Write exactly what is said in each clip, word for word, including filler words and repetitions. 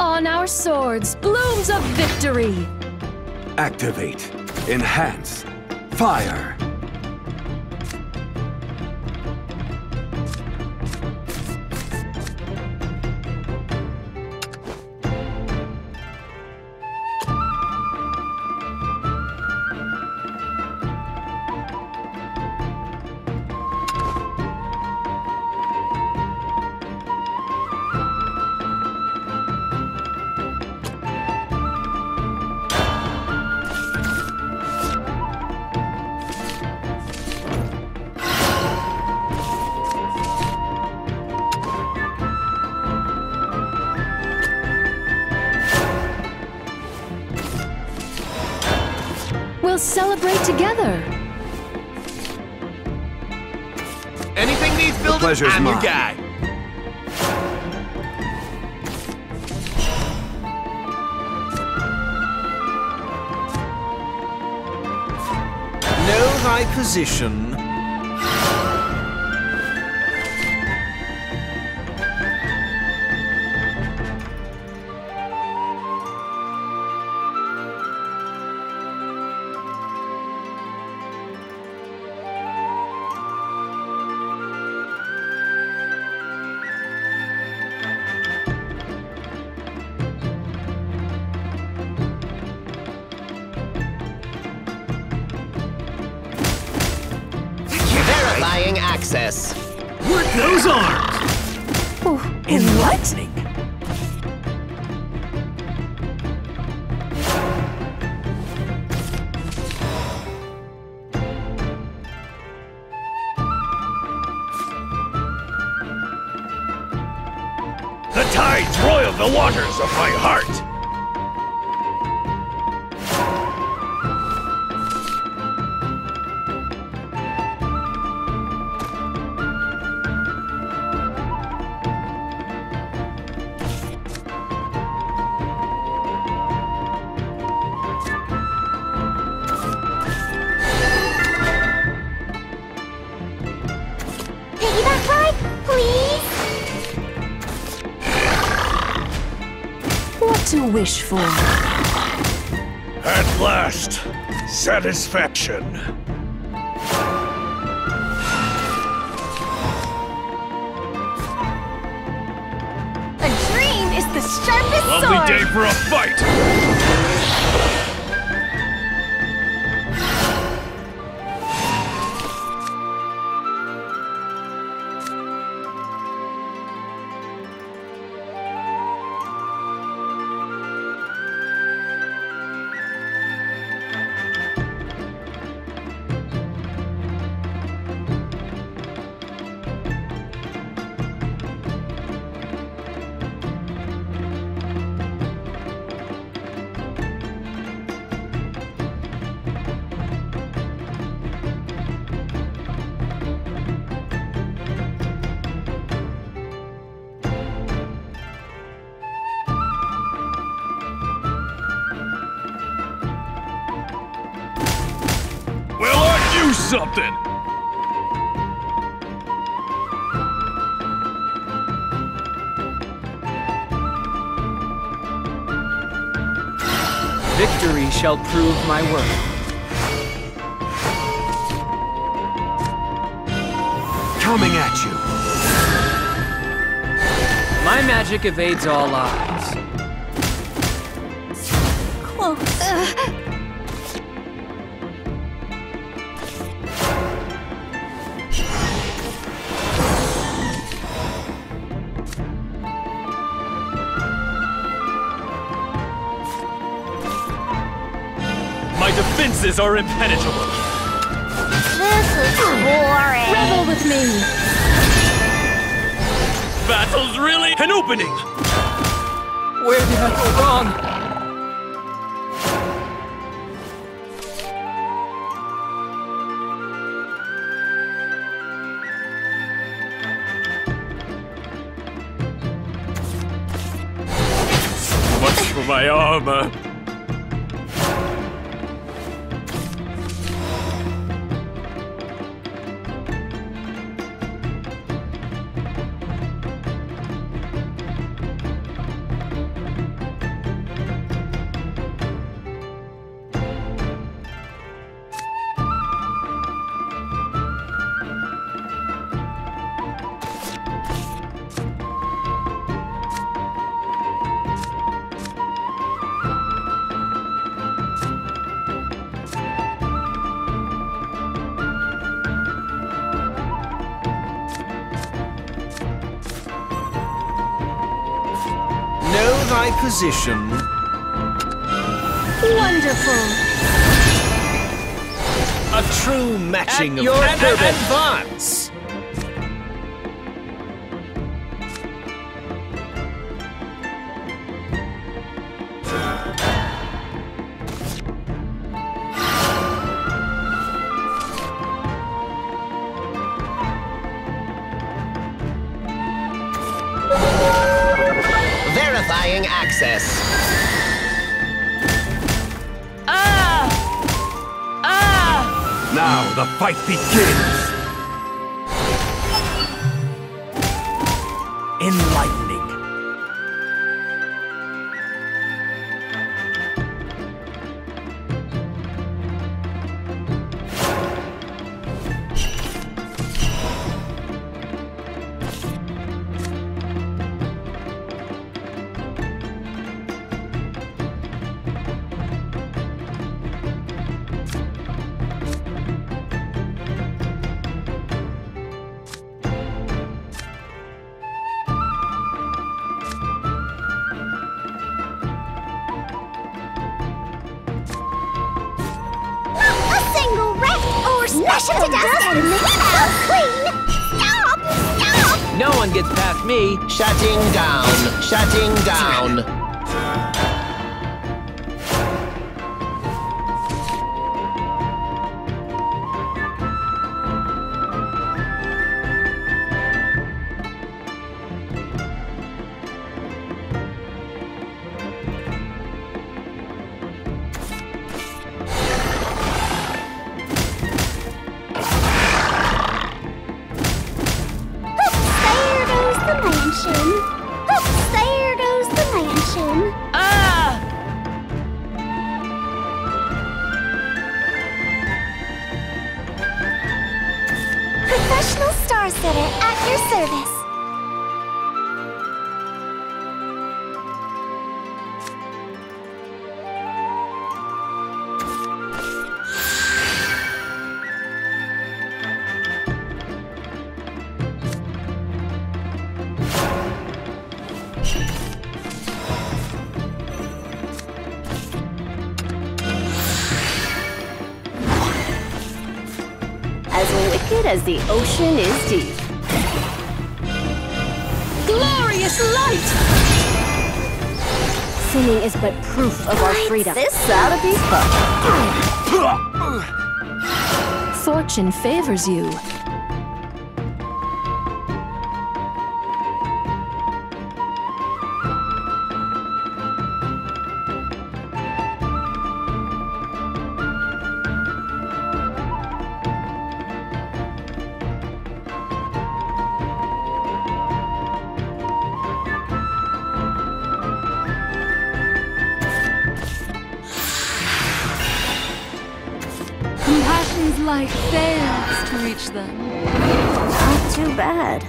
On our swords, blooms of victory! Activate. Enhance. Fire. We'll celebrate together. Anything needs building, pleasure's I'm your mine. guy. No high position. Verifying access. Work those arms! Oh, Enlightening! The tides roil the waters of my heart! Piggyback ride, please? what to wish for? At last, satisfaction. A dream is the sharpest Lovely sword! day for a fight! Well, aren't you something? Victory shall prove my worth. Coming at you. My magic evades all eyes. Close. My defenses are impenetrable. This is boring. Revel with me! Battle's really an opening. Where did I go wrong? Much for my armor. my position. Wonderful. A true matching At of your ad- service. advance. Verifying access. Ah! Ah! Now the fight begins! Enlightening. A single wreck or smash it to dust and leave out clean! Stop! Stop! No one gets past me. Shutting down. Shutting down. There goes the mansion. Oops, there goes the mansion. Ah! Professional star setter at your service. As wicked as the ocean is deep. Glorious light! Sinning is but proof of our Bites freedom. this out of these bugs. Fortune favors you. Compassion's light fails to reach them. Not too bad.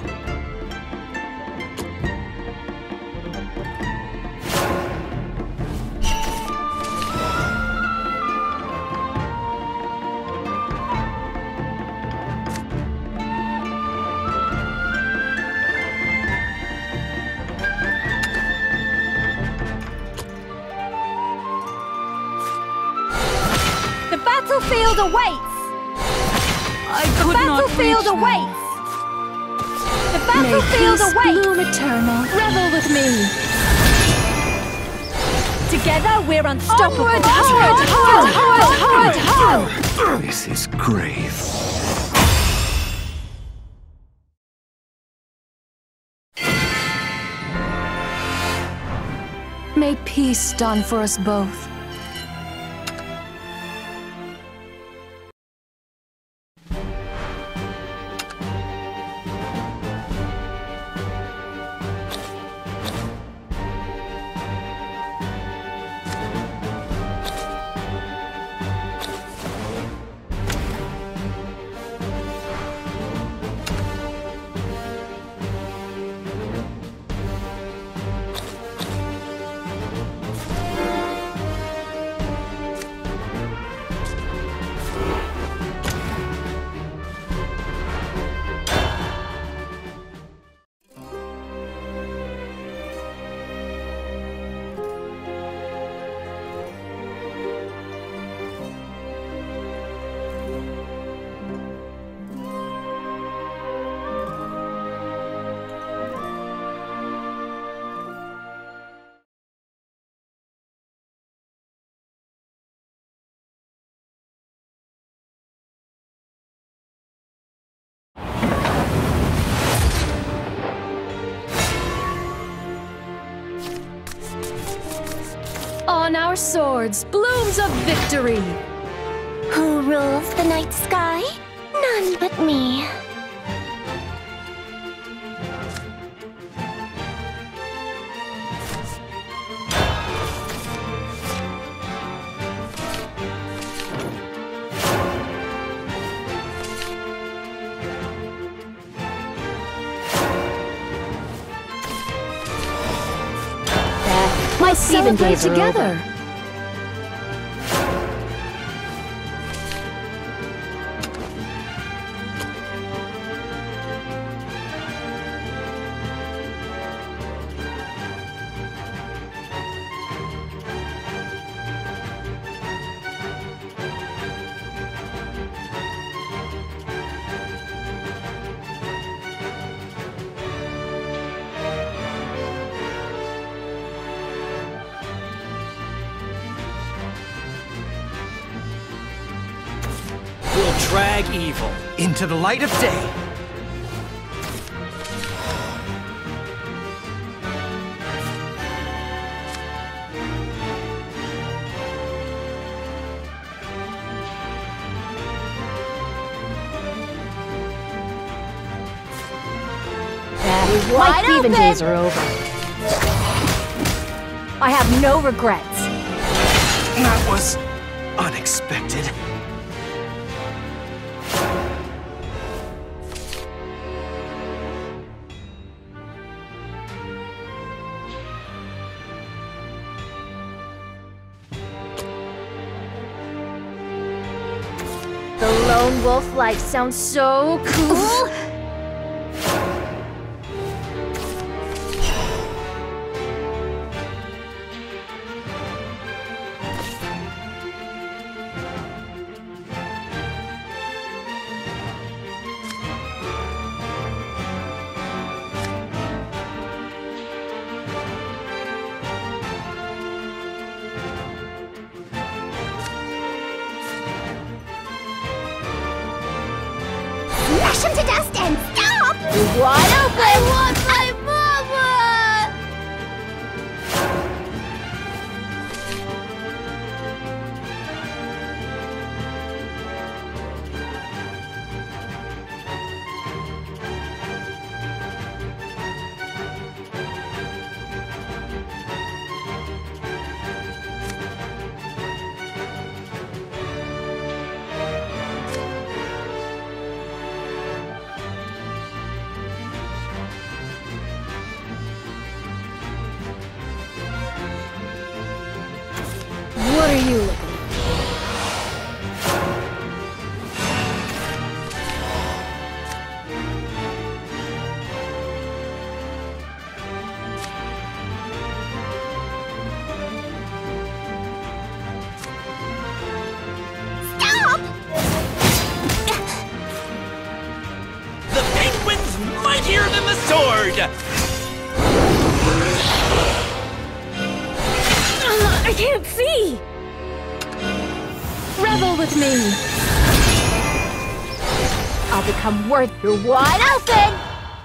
The battlefield awaits! I The could not battlefield reach them. awaits! The May battlefield peace awaits! bloom eternal. Revel with me. Together we're unstoppable! Onward, onward, onward, onward, onward. This is grave. May peace dawn for us both. in our swords, blooms of victory. Who rules the night sky? None but me. My Steven days together. We'll drag evil into the light of day. My Steven days are over. I have no regrets. That was unexpected. The lone wolf life sounds so cool. Smash him to dust and stop! Wide open! I want my mama! What are you looking at? Stop! The penguin's mightier than the sword! I can't see! Revel with me! I'll become worth your wide open!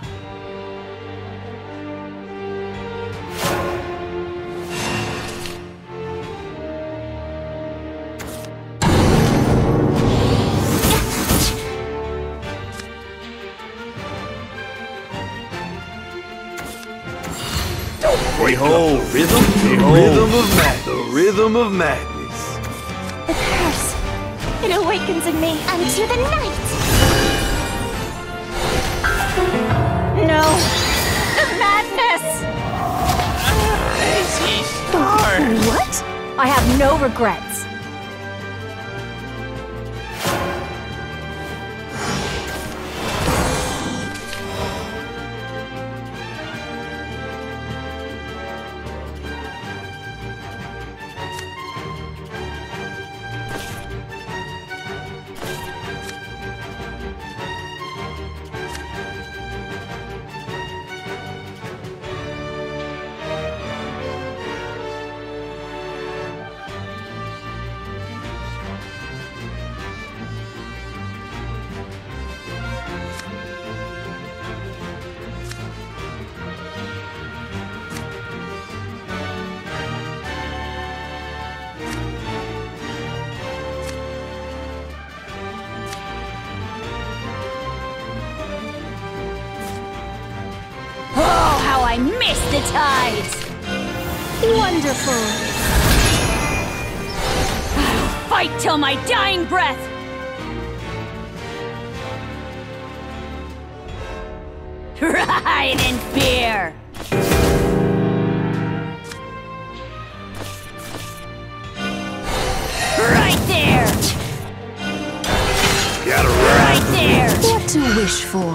Behold, rhythm, the rhythm of madness. The rhythm of madness. The curse. It awakens in me unto the night. No. The madness. Is he starved? What? I have no regrets. I miss the tides! Wonderful! I'll fight till my dying breath! Ride in fear! Right there! Gotta Right there! What to wish for?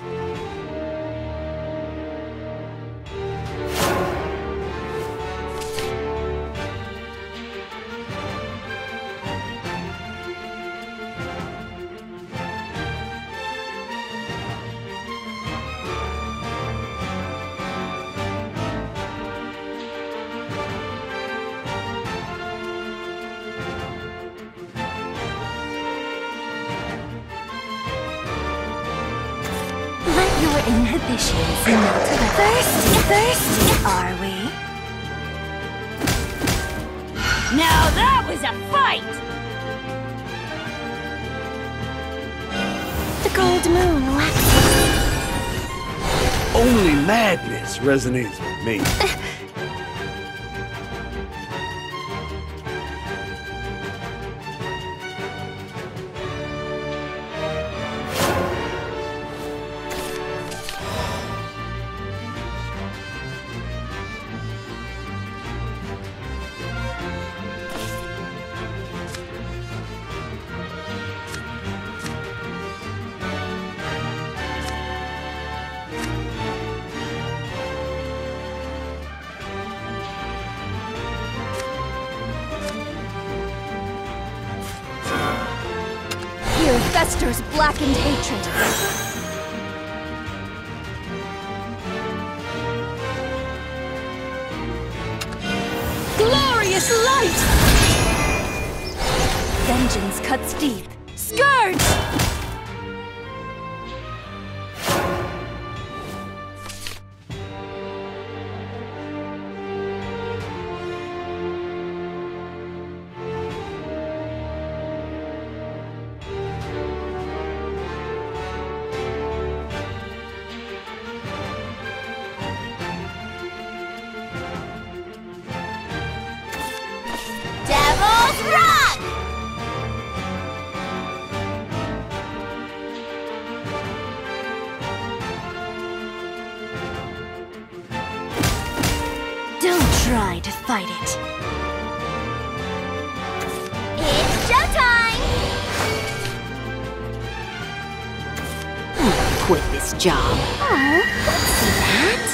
Let your inhibitions melt away. Thirsty, thirsty, are we? Now that was a fight! The gold moon waxes. Only madness resonates with me. Here festers blackened hatred. Glorious light! Vengeance cuts deep. Scourge! Devil's Rock! Don't try to fight it. It's showtime! Quit this job. Oh, see that?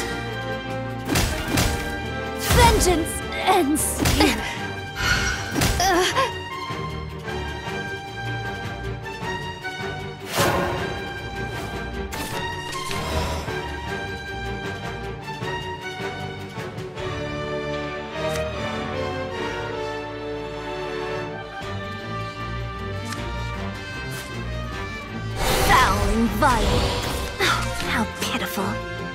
Vengeance ends here. Foul and vile. Oh, how pitiful.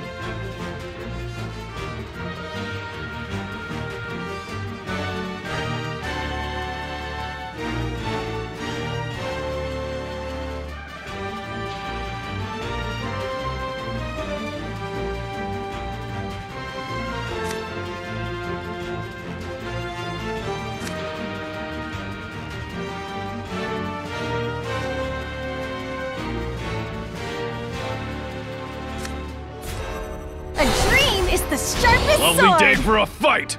A dream is the sharpest Lovely sword! day for a fight!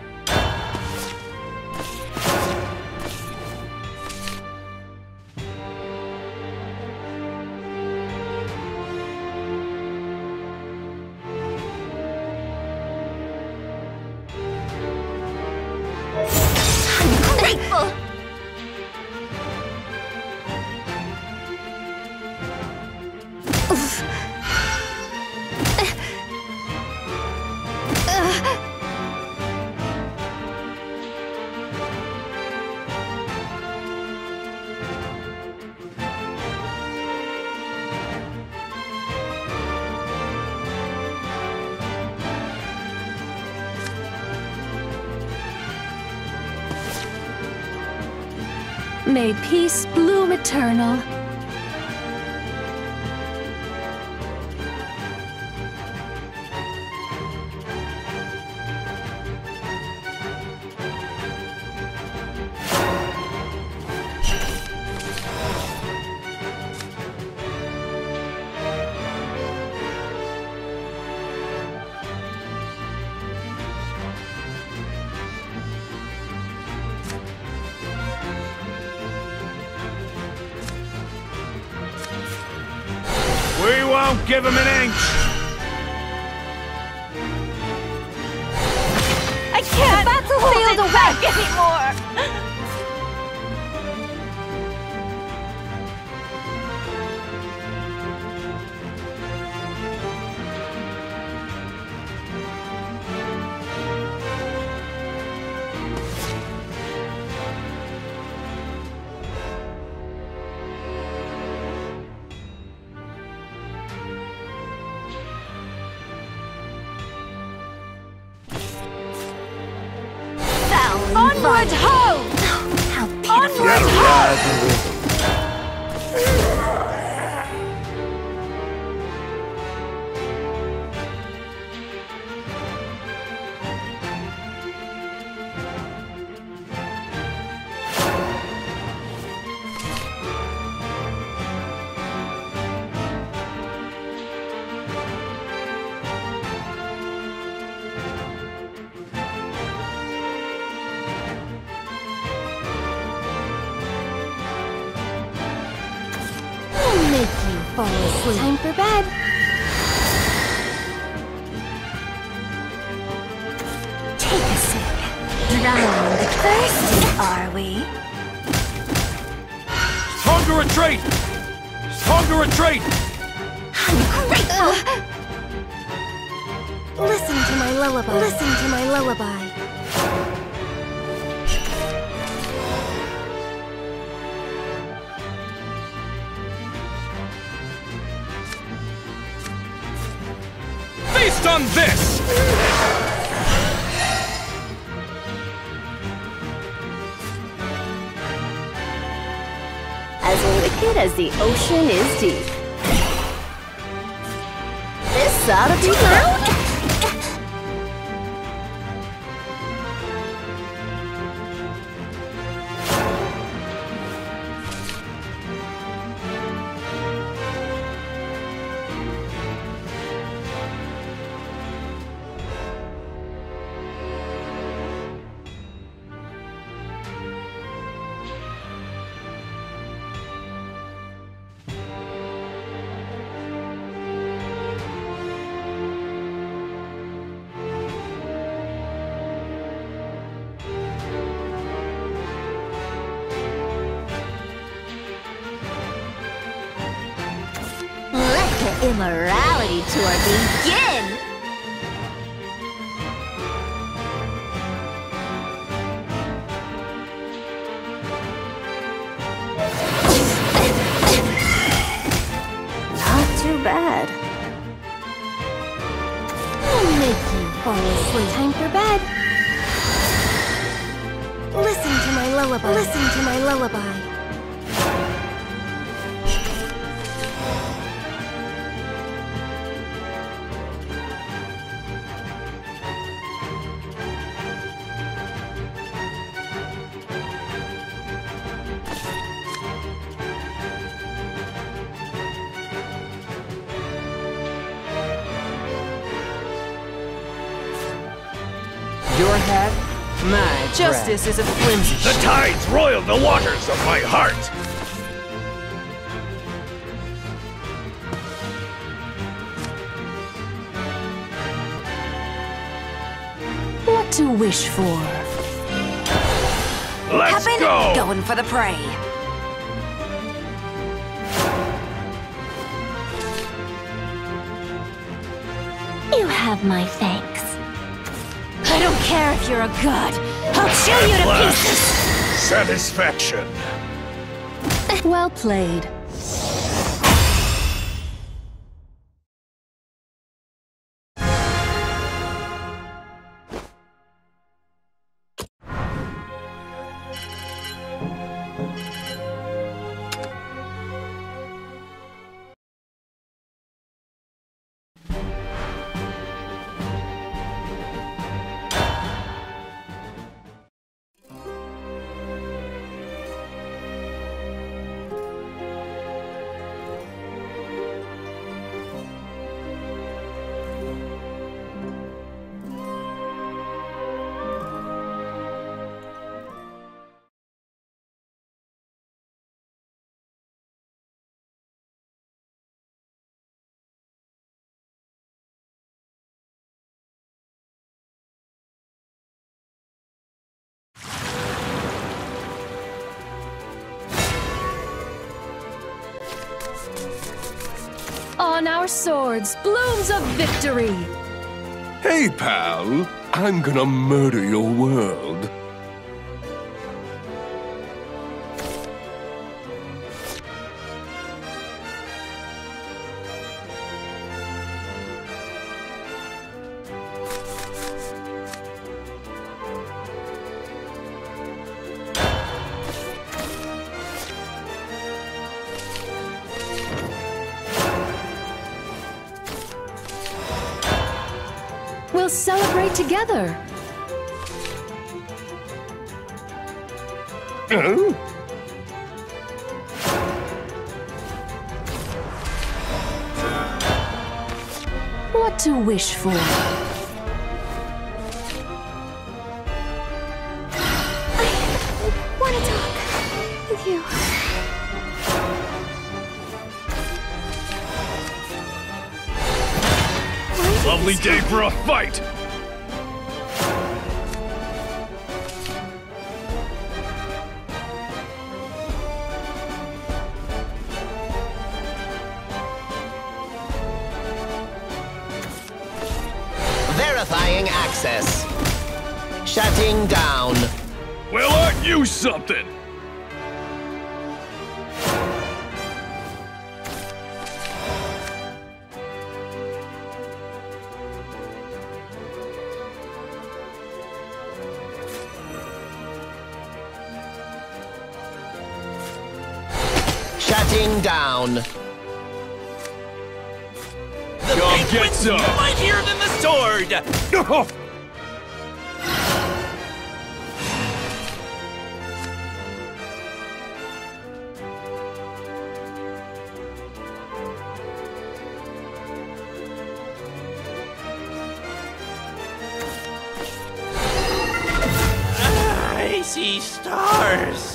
Grateful! May peace bloom eternal. We won't give him an inch! I can't hold it back anymore! Onward ho! How pitiful. Gotta rise and rhythm. Make you fall asleep. Time for bed. Take a sip. Drowned. Thirsty, are we? Time to retreat! Time to retreat! Ungrateful! Listen to my lullaby. Listen to my lullaby. Feast on this! As wicked as the ocean is deep. This ought to be fun. Let the immorality tour begin! Not too bad. I'll make you fall asleep. Time for bed. Listen to my lullaby. Listen to my lullaby. Your hat, my justice is a flimsy The ship. tides roil the waters of my heart! What to wish for? Let's Happen? go! Going for the prey. You have my thanks. I don't care if you're a god. I'll chew you to Last pieces. satisfaction. Well played. On our swords, blooms of victory! Hey, pal. I'm gonna murder your world. We'll celebrate together! Oh? What to wish for? Want to talk with you? Lovely day for a fight! Verifying access. Shutting down. Well, aren't you something? Shutting down. The Come get penguin's some. mightier than the sword! I see stars!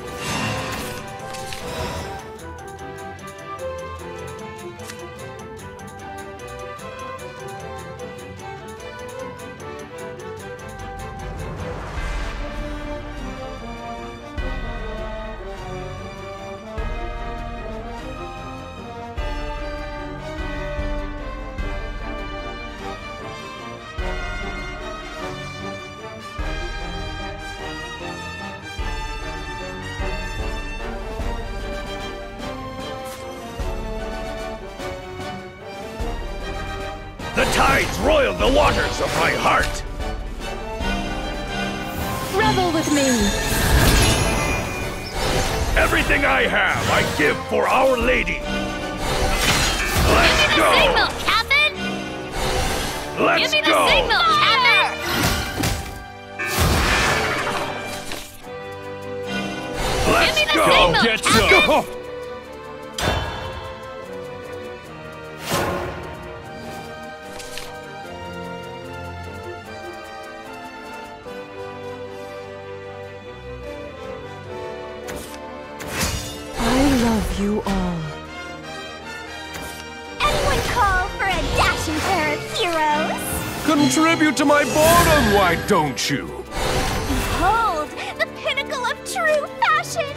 The tides roil the waters of my heart! Revel with me! Everything I have, I give for Our Lady! Let's go! Signal, Captain! Let's Give me the go! signal, Captain! Let's Give me the go! signal, Get Captain! some! I love you all. Anyone call for a dashing pair of heroes? Contribute to my boredom, why don't you? Behold, the pinnacle of true fashion!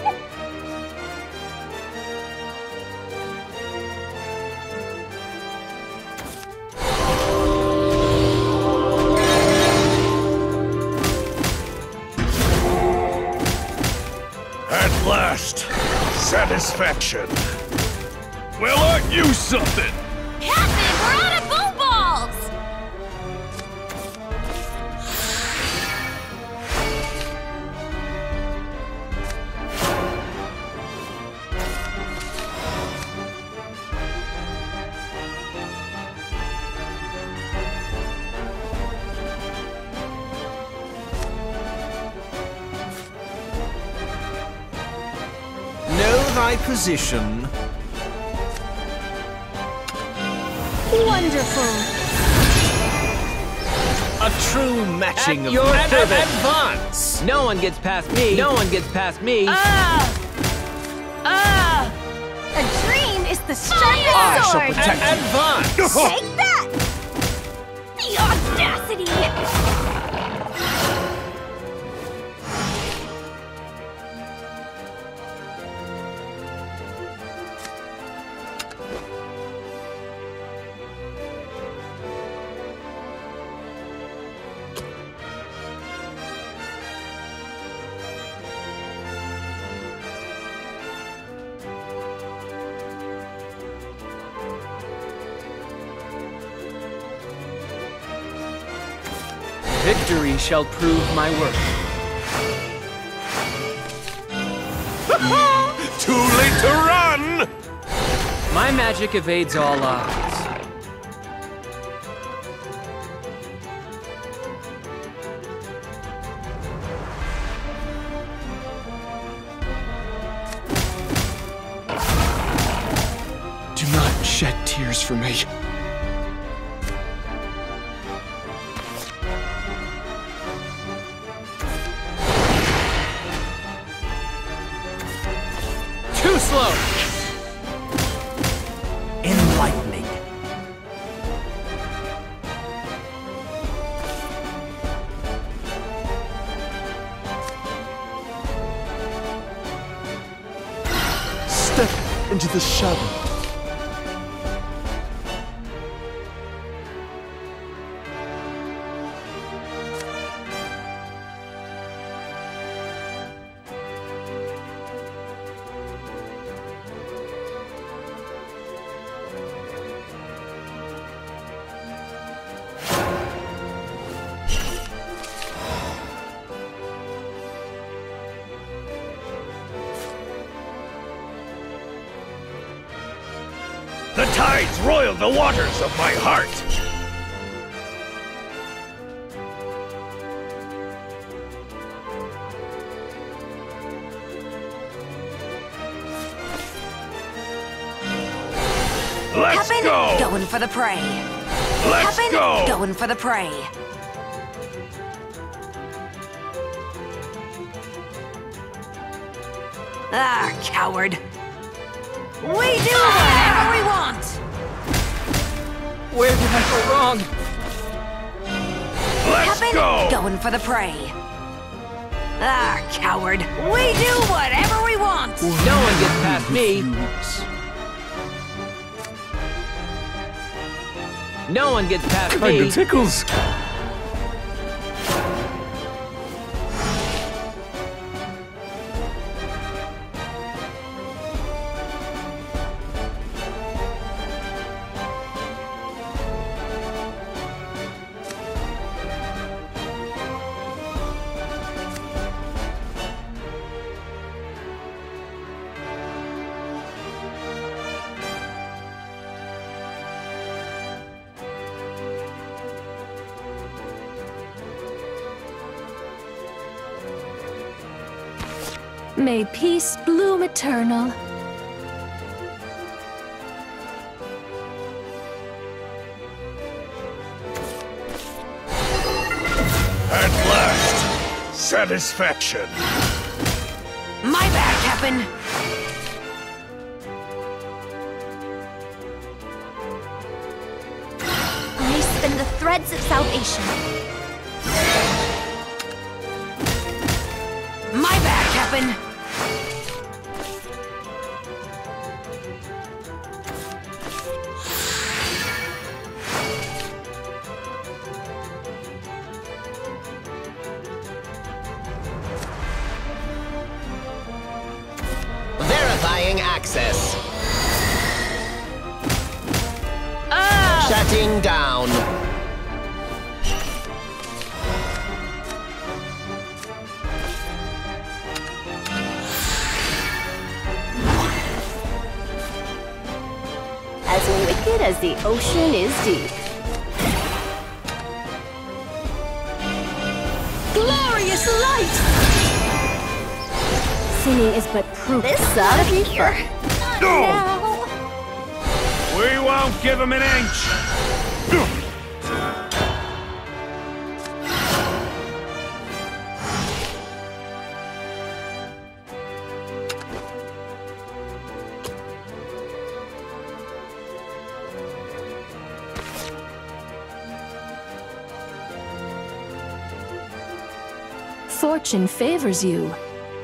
At last, satisfaction. Well, aren't you something? Captain, we're out of boom balls! Know thy position. Wonderful! A true matching At of your ad- service. advance. No one gets past me. No one gets past me. Ah! Ah! A dream is the I sharpest shall sword! protect you. Advance! Take that! The audacity! Victory shall prove my worth. Too late to run! My magic evades all odds. Do not shed tears for me. Too slow! Enlightening. Step into the shadow. The tides roil the waters of my heart. Let's Happen, go! Going for the prey. Let's Happen, go! Going for the prey. Ah, coward. We do whatever we want! Where did I go wrong? Let's Happen, go! Going for the prey. Ah, coward. We do whatever we want! No one gets past me. No one gets past me. Kinda tickles. May peace bloom eternal. At last, satisfaction. My bad, Captain. I spin the threads of salvation. My bad, Captain. Verifying access. Ah! Shutting down. As wicked as the ocean is deep. Glorious light! Sinning is but proof this ought to be fun. No! We won't give him an inch! Fortune favors you.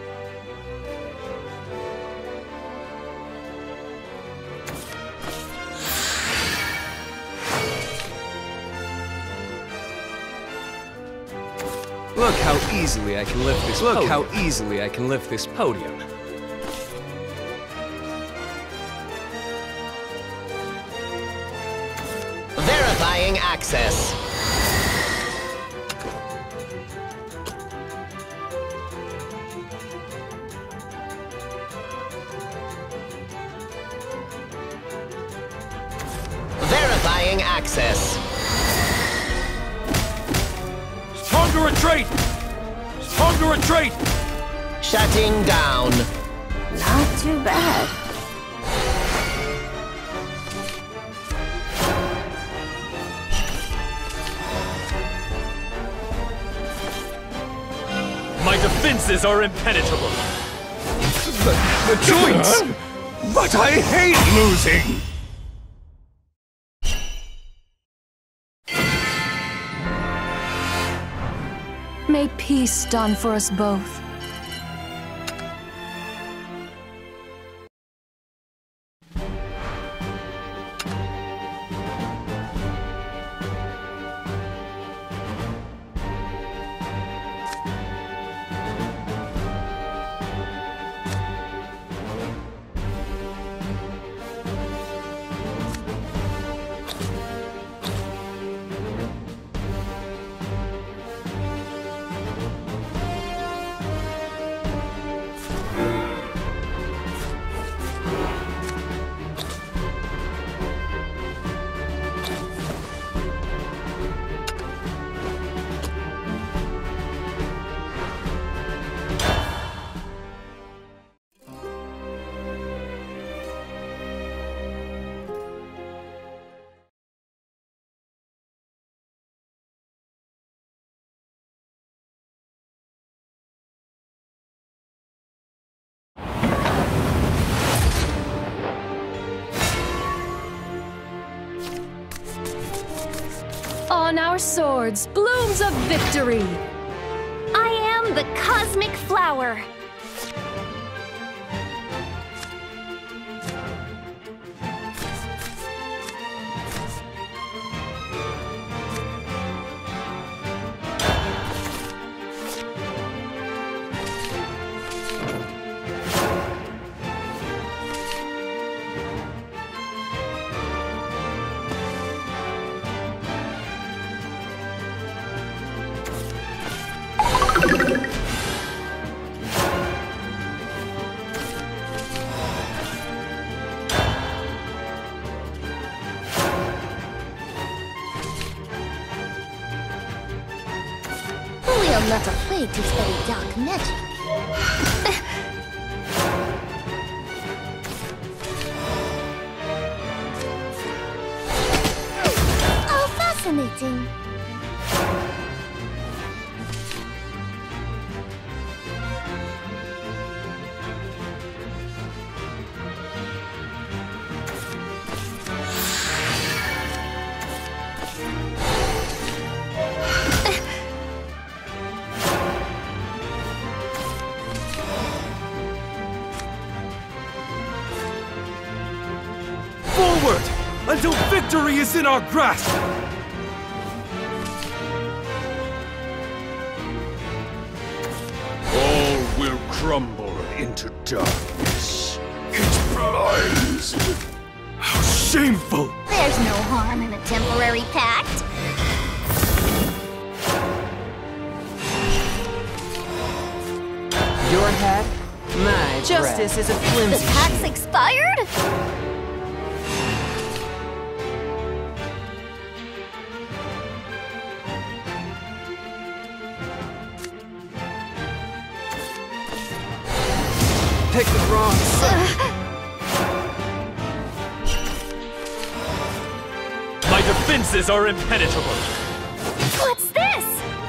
Look how easily I can lift this. Look how easily I can lift this podium. Verifying access. Verifying access. It's time to retreat! It's time to retreat! Shutting down. Not too bad. My defenses are impenetrable. The, the joints! But I hate losing! May peace dawn for us both. On our swords, blooms of victory! I am the cosmic flower. We are not afraid to study dark magic. Oh, fascinating. Forward! Until victory is in our grasp! All will crumble into darkness. It blinds. How shameful! There's no harm in a temporary pact. Your hat? My Justice is a The flimsy pact's expired? Pick the wrong side. My defenses are impenetrable. What's this?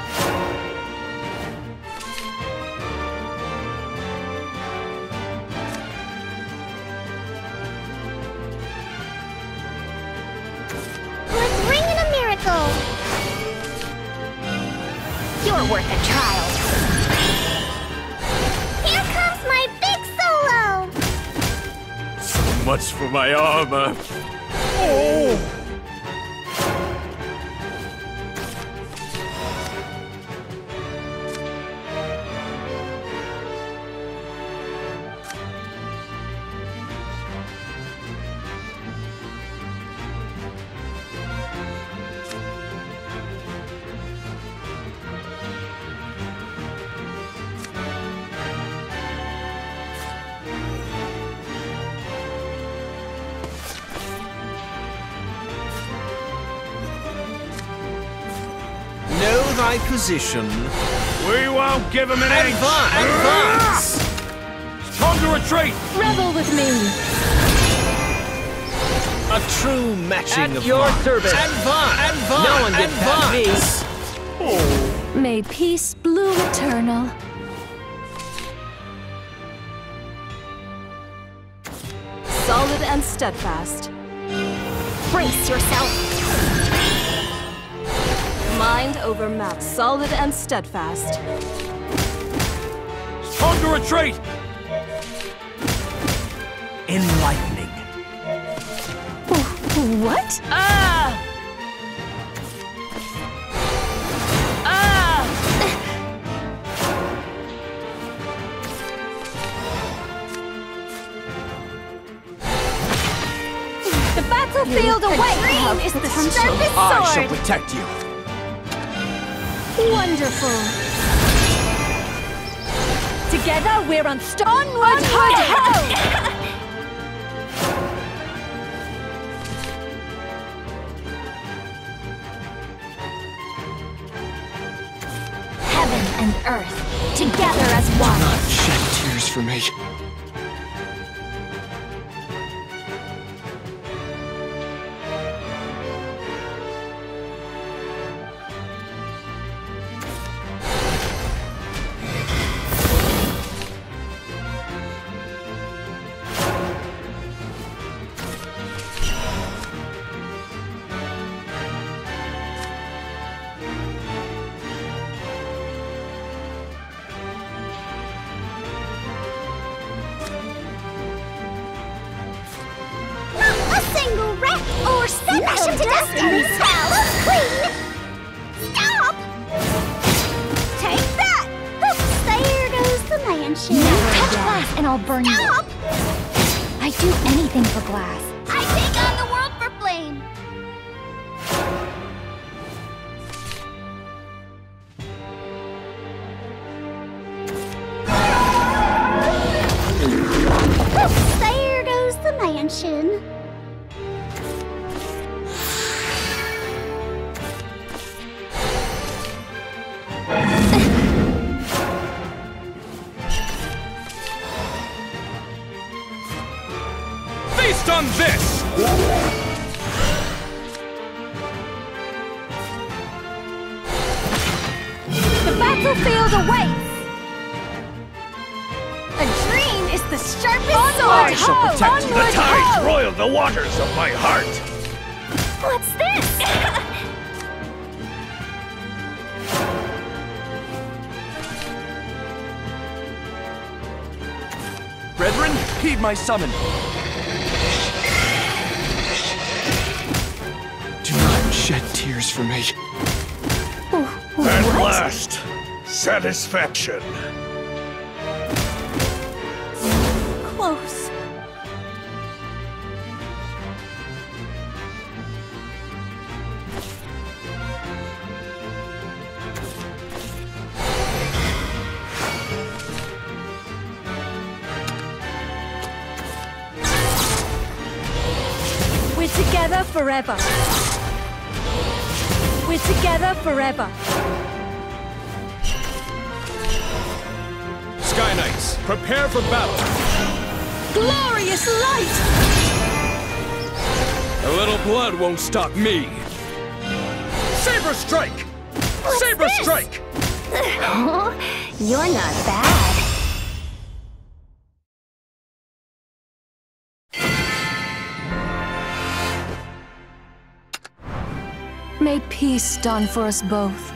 Let's ring in a miracle. You're worth a trial. Here comes my big solo. So much for my armor. Oh! my position. We won't give him an inch! Advance! It's time to retreat! Revel with me! A true matching At of your minds. service. Advance! Advance! No one gets past Advance! May peace bloom eternal. Solid and steadfast. Brace yourself. Mind over matter. Solid and steadfast. It's time to retreat! Enlightening. What? Ah! Ah! The battlefield awaits is the sharpest I shall sword. protect you. Wonderful. Together we're unstoppable. Onward, ho! Heaven and earth, together as one. Shed tears for me. Not a single wreck or smash him to dust in the spell of Queen! Stop! Take that! Oops, there goes the mansion. Never touch glass and I'll burn you. Stop! I do anything for glass. I take on the world for flame! Oops, there goes the mansion. Feast on this! The battlefield awaits! A dream is the sharpest sword! I shall protect you. The Onward, tides ho! roil the waters of my heart! What's this? Brethren, heed my summon. Do not shed tears for me. At last, satisfaction. Close. We're together forever. We're together forever. Sky Knights, prepare for battle. Glorious light! A little blood won't stop me. Saber strike! Saber this? strike! Oh, you're not bad. May peace dawn for us both.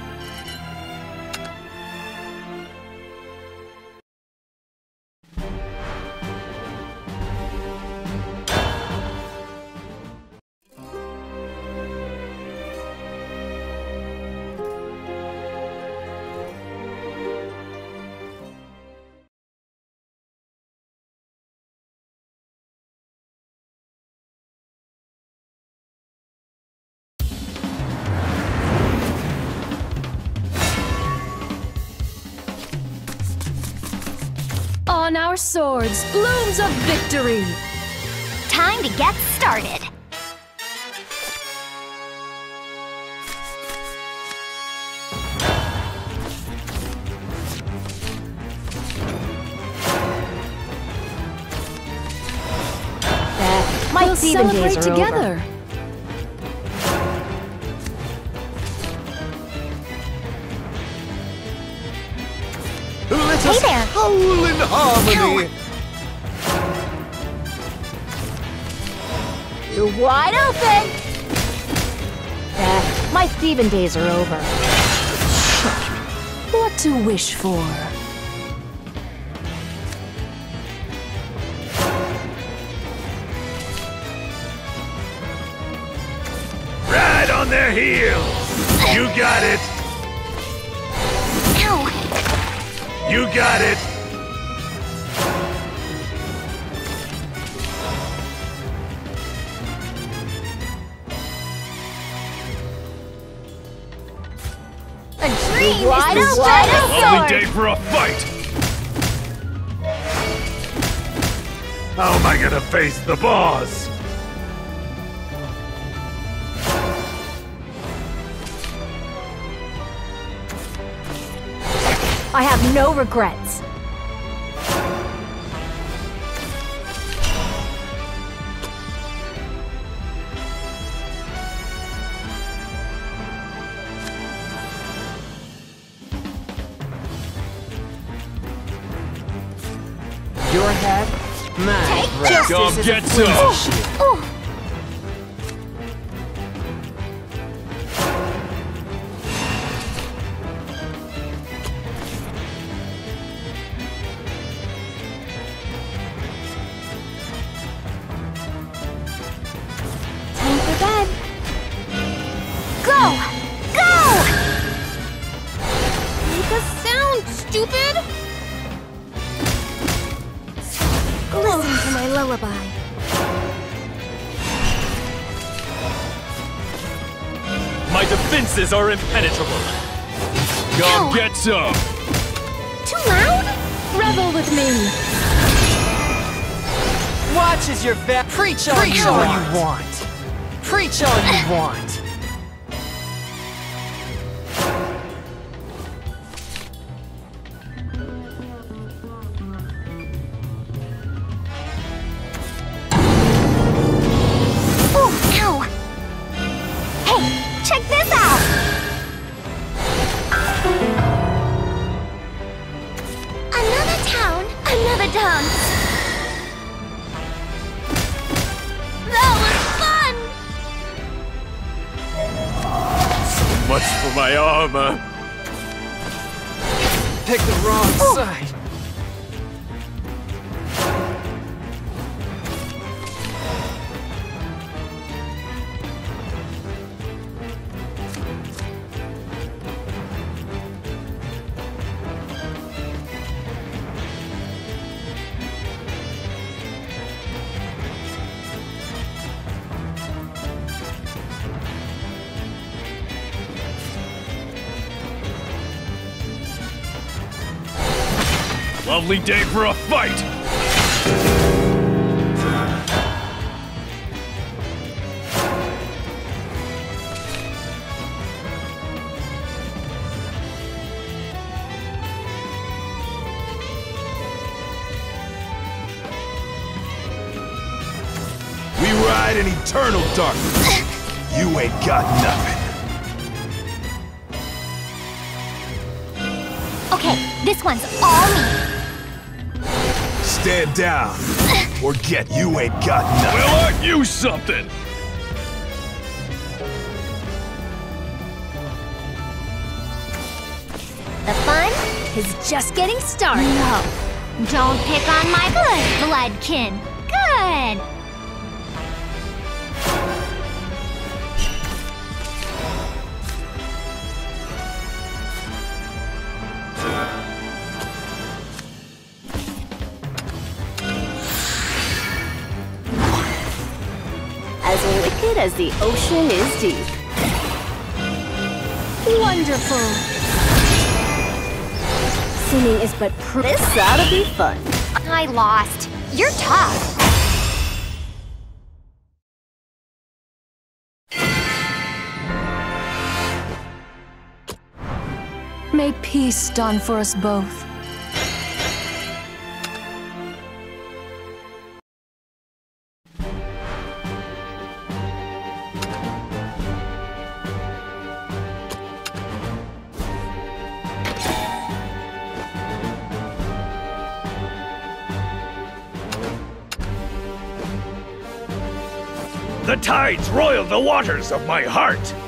On our swords, blooms of victory! Time to get started. We'll Steven days celebrate are together. Let Hey us there. howl in harmony. You're wide open! Eh, my Steven days are over. What to wish for? Right on their heels! You got it! Ow. You got it! A dream Wide is the open. shadow Lovely sword. day for a fight! How am I gonna face the boss? I have no regrets. Your head? My Take breath. Come Justice is get a flimsy some. shield. Oh. Time for bed. Go! Go! Make a sound, stupid! Listen to my lullaby. My defenses are impenetrable. Ow. Come get some. Too loud? Revel with me. Watch as your va- Preach all you want. Preach all you want. Oh, ow! Hey, check this out! Another town, another dance. That was fun! So much for my armor. Pick the wrong side. Lovely day for a fight. We ride in eternal darkness. You ain't got nothing. Okay, this one's all me. Stand down, or get you ain't got nothing. Well, aren't you something? The fun is just getting started. No, don't pick on my good bloodkin. Good. As wicked as the ocean is deep. Wonderful. Sinning is but pr- This ought to be fun. I lost. You're tough. May peace dawn for us both. The tides roil the waters of my heart.